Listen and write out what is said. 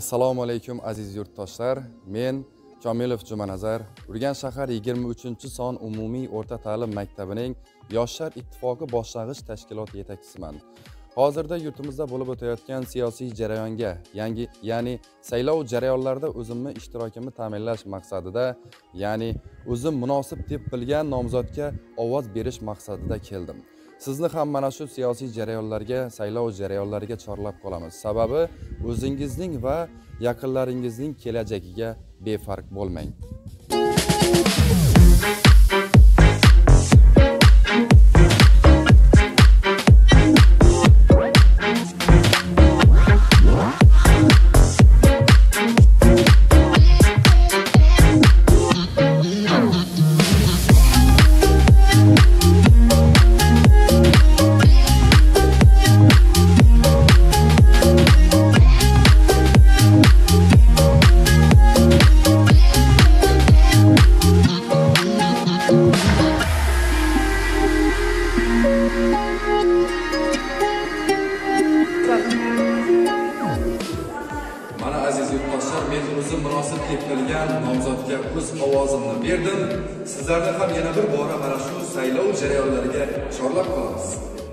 Assalomu alaykum aziz yurtdoshlar. Men Komilov Jumanazar, Urganch shahar 23-son umumiy o'rta ta'lim maktabining Yoshlar ittifoqi boshlang'ich tashkiloti yetakchisiman. Hozirda yurtimizda bo'lib o'tayotgan siyosiy jarayonga, ya'ni saylov jarayonlarida o'zimni ishtirokimni ta'minlash maqsadida, ya'ni o'zim munosib deb bilgan nomzodga ovoz berish maqsadida keldim. Sizni ham mana shu siyosiy jarayonlarga, saylov jarayonlariga chorlab qolamiz. Sababi o'zingizning va yaqinlaringizning kelajagiga befarq bo'lmang. Men o'zim munosib deb bilgan nomzodga o'z ovozimni berdim. Sizlarni ham yana bir bora mana shu saylov jarayonlariga chorlab qolamiz.